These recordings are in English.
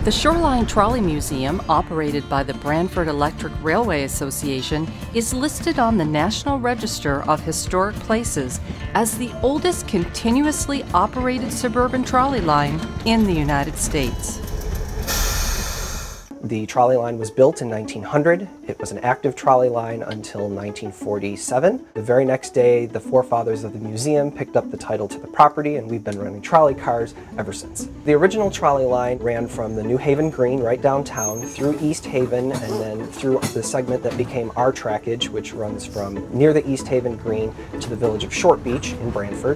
The Shoreline Trolley Museum, operated by the Branford Electric Railway Association, is listed on the National Register of Historic Places as the oldest continuously operated suburban trolley line in the United States. The trolley line was built in 1900. It was an active trolley line until 1947. The very next day, the forefathers of the museum picked up the title to the property, and we've been running trolley cars ever since. The original trolley line ran from the New Haven Green right downtown through East Haven and then through the segment that became our trackage, which runs from near the East Haven Green to the village of Short Beach in Branford.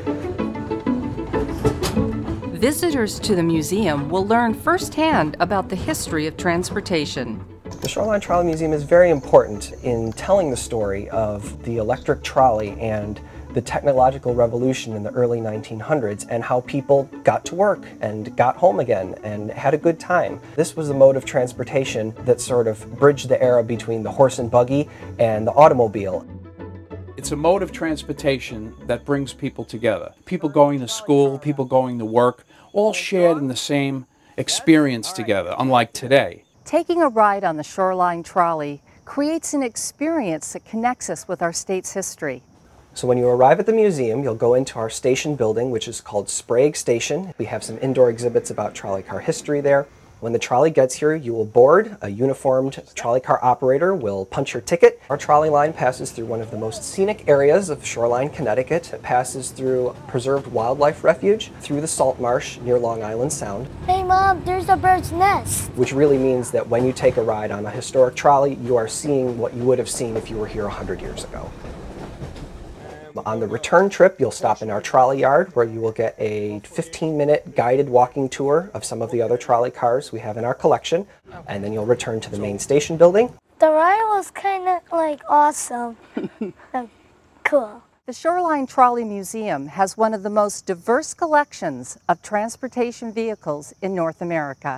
Visitors to the museum will learn firsthand about the history of transportation. The Shoreline Trolley Museum is very important in telling the story of the electric trolley and the technological revolution in the early 1900s and how people got to work and got home again and had a good time. This was a mode of transportation that sort of bridged the era between the horse and buggy and the automobile. It's a mode of transportation that brings people together. People going to school, people going to work, all shared in the same experience together, unlike today. Taking a ride on the Shoreline Trolley creates an experience that connects us with our state's history. So when you arrive at the museum, you'll go into our station building, which is called Sprague Station. We have some indoor exhibits about trolley car history there. When the trolley gets here, you will board. A uniformed trolley car operator will punch your ticket. Our trolley line passes through one of the most scenic areas of Shoreline, Connecticut. It passes through Preserved Wildlife Refuge, through the Salt Marsh near Long Island Sound. Hey Mom, there's a bird's nest. Which really means that when you take a ride on a historic trolley, you are seeing what you would have seen if you were here 100 years ago. On the return trip, you'll stop in our trolley yard where you will get a 15-minute guided walking tour of some of the other trolley cars we have in our collection, and then you'll return to the main station building. The ride was kind of like awesome. Cool. The Shoreline Trolley Museum has one of the most diverse collections of transportation vehicles in North America.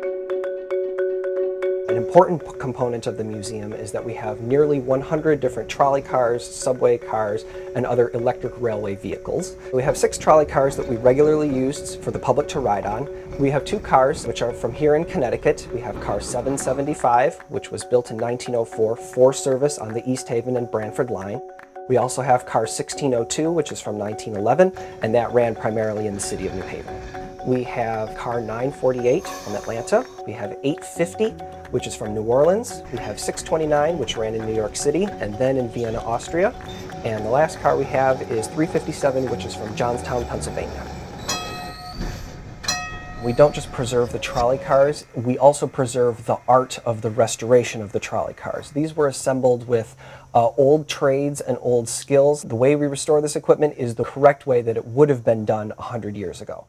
An important component of the museum is that we have nearly 100 different trolley cars, subway cars, and other electric railway vehicles. We have 6 trolley cars that we regularly use for the public to ride on. We have 2 cars which are from here in Connecticut. We have car 775, which was built in 1904 for service on the East Haven and Branford line. We also have car 1602, which is from 1911, and that ran primarily in the city of New Haven. We have car 948 from Atlanta. We have 850, which is from New Orleans. We have 629, which ran in New York City and then in Vienna, Austria. And the last car we have is 357, which is from Johnstown, Pennsylvania. We don't just preserve the trolley cars, we also preserve the art of the restoration of the trolley cars. These were assembled with old trades and old skills. The way we restore this equipment is the correct way that it would have been done 100 years ago.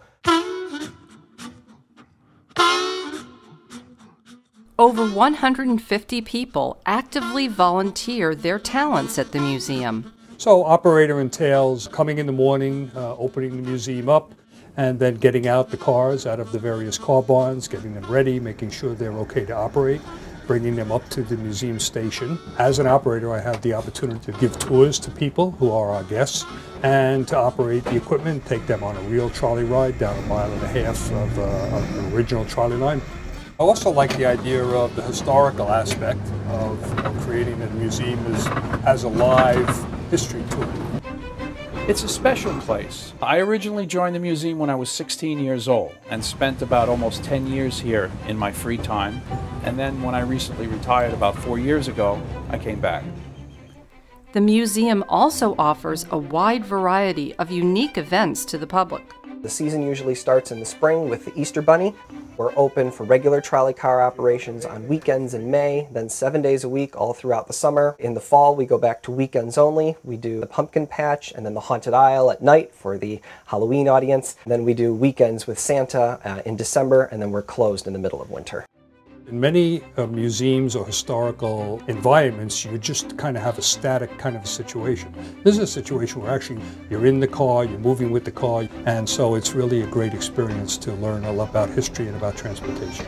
Over 150 people actively volunteer their talents at the museum. So operator entails coming in the morning, opening the museum up, and then getting out the cars out of the various car barns, getting them ready, making sure they're okay to operate, bringing them up to the museum station. As an operator, I have the opportunity to give tours to people who are our guests and to operate the equipment, take them on a real trolley ride down 1.5 miles of an original trolley line. I also like the idea of the historical aspect of creating a museum as a live history tour. It's a special place. I originally joined the museum when I was 16 years old and spent about almost 10 years here in my free time. And then when I recently retired about 4 years ago, I came back. The museum also offers a wide variety of unique events to the public. The season usually starts in the spring with the Easter Bunny. We're open for regular trolley car operations on weekends in May, then 7 days a week all throughout the summer. In the fall, we go back to weekends only. We do the Pumpkin Patch and then the Haunted Aisle at night for the Halloween audience. And then we do weekends with Santa in December, and then we're closed in the middle of winter. In many museums or historical environments, you just kind of have a static kind of a situation. This is a situation where actually you're in the car, you're moving with the car, and so it's really a great experience to learn a lot about history and about transportation.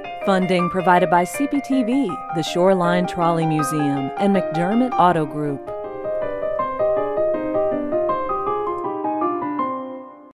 Funding provided by CPTV, the Shoreline Trolley Museum, and McDermott Auto Group.